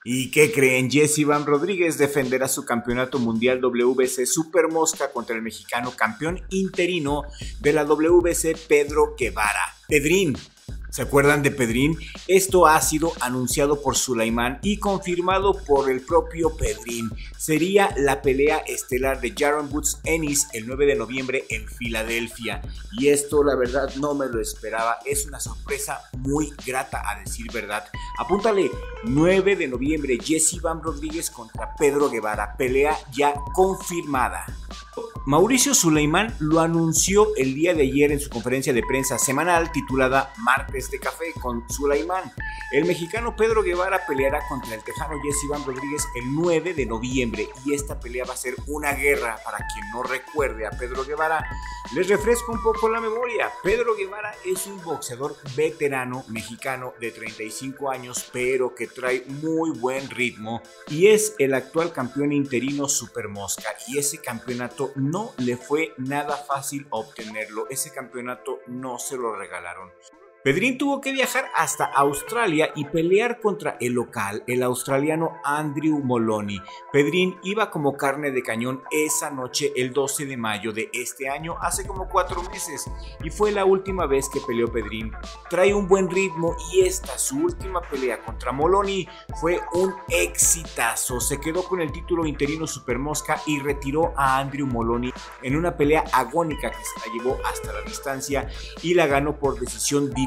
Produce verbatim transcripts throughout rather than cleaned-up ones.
¿Y qué creen? Jesse Bam Rodríguez defenderá su campeonato mundial W B C Super Mosca contra el mexicano campeón interino de la W B C, Pedro Guevara. Pedrín. ¿Se acuerdan de Pedrín? Esto ha sido anunciado por Sulaimán y confirmado por el propio Pedrín. Sería la pelea estelar de Jaron Woods Ennis el nueve de noviembre en Filadelfia. Y esto la verdad no me lo esperaba. Es una sorpresa muy grata a decir verdad. Apúntale, nueve de noviembre, Jesse Bam Rodríguez contra Pedro Guevara. Pelea ya confirmada. Mauricio Sulaimán lo anunció el día de ayer en su conferencia de prensa semanal titulada Martes de Café con Sulaimán. El mexicano Pedro Guevara peleará contra el tejano Jesse Bam Rodríguez el nueve de noviembre y esta pelea va a ser una guerra. Para quien no recuerde a Pedro Guevara, les refresco un poco la memoria. Pedro Guevara es un boxeador veterano mexicano de treinta y cinco años, pero que trae muy buen ritmo y es el actual campeón interino Super Mosca, y ese campeonato no le fue nada fácil obtenerlo. Ese campeonato no se lo regalaron. Pedrín tuvo que viajar hasta Australia y pelear contra el local, el australiano Andrew Moloney. Pedrín iba como carne de cañón esa noche el doce de mayo de este año, hace como cuatro meses, y fue la última vez que peleó Pedrín. Trae un buen ritmo y esta, su última pelea contra Moloney, fue un exitazo. Se quedó con el título interino Super Mosca y retiró a Andrew Moloney en una pelea agónica que se la llevó hasta la distancia y la ganó por decisión dividida.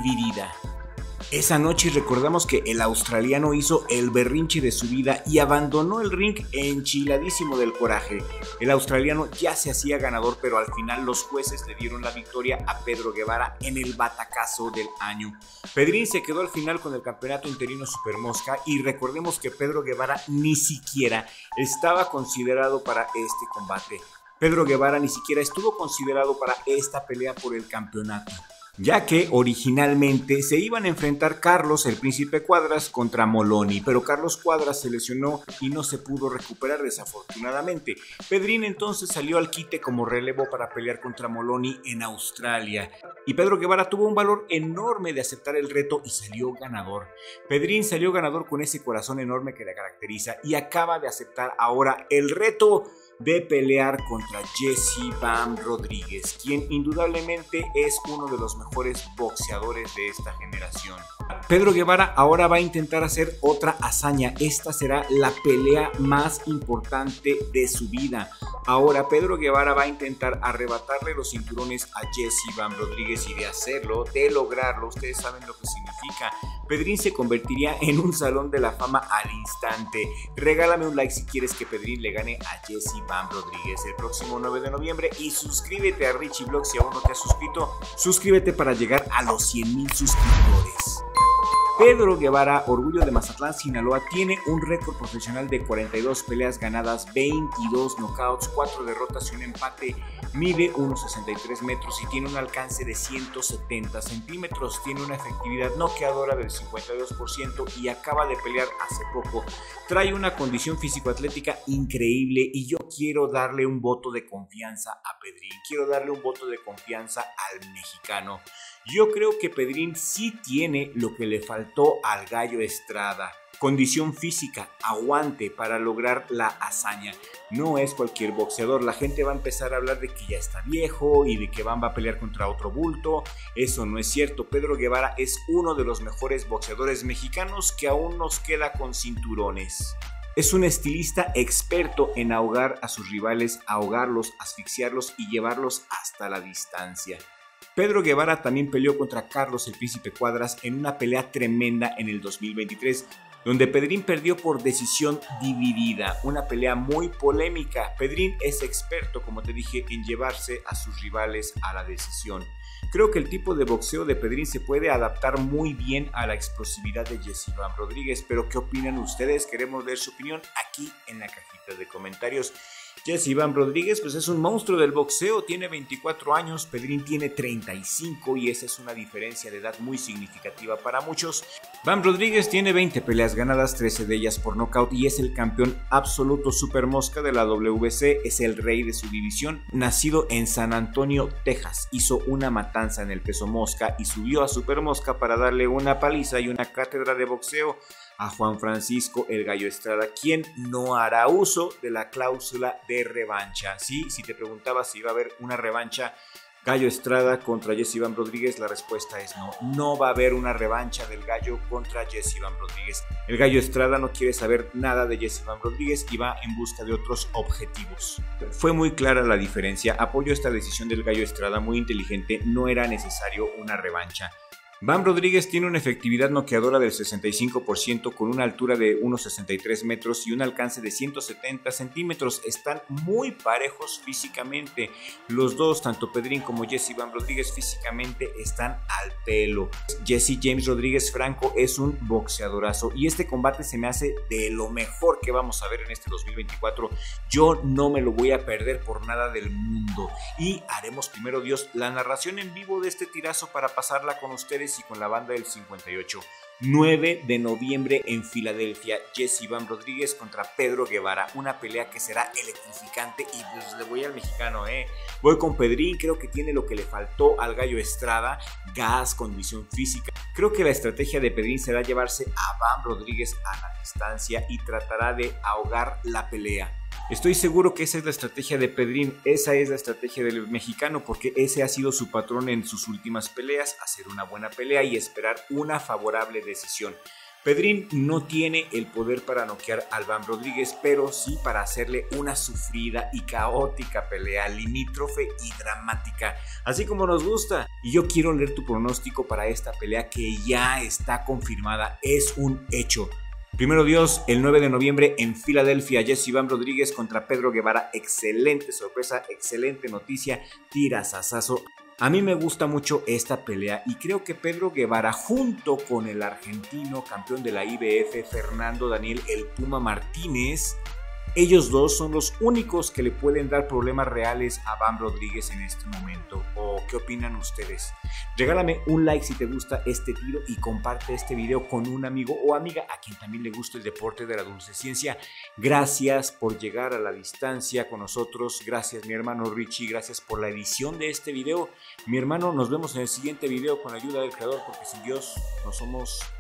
Esa noche recordamos que el australiano hizo el berrinche de su vida y abandonó el ring enchiladísimo del coraje. El australiano ya se hacía ganador, pero al final los jueces le dieron la victoria a Pedro Guevara en el batacazo del año. Pedrín se quedó al final con el campeonato interino Super Mosca y recordemos que Pedro Guevara ni siquiera estaba considerado para este combate. Pedro Guevara ni siquiera estuvo considerado para esta pelea por el campeonato, ya que originalmente se iban a enfrentar Carlos el Príncipe Cuadras contra Moloney, pero Carlos Cuadras se lesionó y no se pudo recuperar desafortunadamente. Pedrín entonces salió al quite como relevo para pelear contra Moloney en Australia, y Pedro Guevara tuvo un valor enorme de aceptar el reto y salió ganador. Pedrín salió ganador con ese corazón enorme que le caracteriza y acaba de aceptar ahora el reto de pelear contra Jesse Bam Rodríguez, quien indudablemente es uno de los mejores boxeadores de esta generación. Pedro Guevara ahora va a intentar hacer otra hazaña. Esta será la pelea más importante de su vida. Ahora Pedro Guevara va a intentar arrebatarle los cinturones a Jesse Bam Rodríguez, y de hacerlo, de lograrlo, ustedes saben lo que significa. Pedrín se convertiría en un salón de la fama al instante. Regálame un like si quieres que Pedrín le gane a Jesse Bam Rodríguez el próximo nueve de noviembre y suscríbete a Richie Vlog si aún no te has suscrito. Suscríbete para llegar a los cien mil suscriptores. Pedro Guevara, orgullo de Mazatlán, Sinaloa, tiene un récord profesional de cuarenta y dos peleas ganadas, veintidós knockouts, cuatro derrotas y un empate. Mide uno sesenta y tres metros y tiene un alcance de ciento setenta centímetros. Tiene una efectividad noqueadora del cincuenta y dos por ciento y acaba de pelear hace poco. Trae una condición físico-atlética increíble y yo quiero darle un voto de confianza a Pedrín. Quiero darle un voto de confianza al mexicano. Yo creo que Pedrín sí tiene lo que le faltó al Gallo Estrada: condición física, aguante para lograr la hazaña. No es cualquier boxeador. La gente va a empezar a hablar de que ya está viejo y de que Bam va a pelear contra otro bulto. Eso no es cierto. Pedro Guevara es uno de los mejores boxeadores mexicanos que aún nos queda con cinturones. Es un estilista experto en ahogar a sus rivales, ahogarlos, asfixiarlos y llevarlos hasta la distancia. Pedro Guevara también peleó contra Carlos el Príncipe Cuadras en una pelea tremenda en el dos mil veintitrés, donde Pedrín perdió por decisión dividida, una pelea muy polémica. Pedrín es experto, como te dije, en llevarse a sus rivales a la decisión. Creo que el tipo de boxeo de Pedrín se puede adaptar muy bien a la explosividad de Jesse Bam Rodríguez, pero ¿qué opinan ustedes? Queremos ver su opinión aquí en la cajita de comentarios. Jesse Bam Rodríguez pues es un monstruo del boxeo, tiene veinticuatro años, Pedrín tiene treinta y cinco y esa es una diferencia de edad muy significativa para muchos. Bam Rodríguez tiene veinte peleas ganadas, trece de ellas por nocaut y es el campeón absoluto Super Mosca de la W B C, es el rey de su división. Nacido en San Antonio, Texas, hizo una matanza en el peso mosca y subió a Super Mosca para darle una paliza y una cátedra de boxeo a Juan Francisco el Gallo Estrada, quien no hará uso de la cláusula de revancha. Sí, si te preguntabas si iba a haber una revancha Gallo Estrada contra Jesse Iván Rodríguez, la respuesta es no. No va a haber una revancha del Gallo contra Jesse Iván Rodríguez. El Gallo Estrada no quiere saber nada de Jesse Iván Rodríguez y va en busca de otros objetivos. Fue muy clara la diferencia. Apoyo esta decisión del Gallo Estrada, muy inteligente. No era necesario una revancha. Iván Rodríguez tiene una efectividad noqueadora del sesenta y cinco por ciento con una altura de uno sesenta y tres metros y un alcance de ciento setenta centímetros. Están muy parejos físicamente. Los dos, tanto Pedrín como Jesse Iván Rodríguez, físicamente están al pelo. Jesse James Rodríguez Franco es un boxeadorazo y este combate se me hace de lo mejor que vamos a ver en este dos mil veinticuatro. Yo no me lo voy a perder por nada del mundo y haremos primero Dios la narración en vivo de este tirazo para pasarla con ustedes y con la banda del cincuenta y ocho. nueve de noviembre en Filadelfia, Jesse Iván Rodríguez contra Pedro Guevara, una pelea que será electrificante y pues le voy al mexicano, eh. Voy con Pedrín, creo que tiene lo que le faltó al Gallo Estrada, gas, condición física. Creo que la estrategia de Pedrín será llevarse a Iván Rodríguez a la distancia y tratará de ahogar la pelea. Estoy seguro que esa es la estrategia de Pedrín, esa es la estrategia del mexicano, porque ese ha sido su patrón en sus últimas peleas, hacer una buena pelea y esperar una favorable decisión. Pedrín no tiene el poder para noquear a Iván Rodríguez, pero sí para hacerle una sufrida y caótica pelea, limítrofe y dramática, así como nos gusta. Y yo quiero leer tu pronóstico para esta pelea que ya está confirmada, es un hecho. Primero Dios, el nueve de noviembre en Filadelfia, Jesse Iván Rodríguez contra Pedro Guevara. Excelente sorpresa, excelente noticia, tirasasazo. A mí me gusta mucho esta pelea y creo que Pedro Guevara, junto con el argentino campeón de la I B F, Fernando Daniel El Puma Martínez, ellos dos son los únicos que le pueden dar problemas reales a Iván Rodríguez en este momento. ¿O qué opinan ustedes? Regálame un like si te gusta este tiro y comparte este video con un amigo o amiga a quien también le guste el deporte de la dulce ciencia. Gracias por llegar a la distancia con nosotros. Gracias mi hermano Richie, gracias por la edición de este video. Mi hermano, nos vemos en el siguiente video con la ayuda del creador, porque sin Dios no somos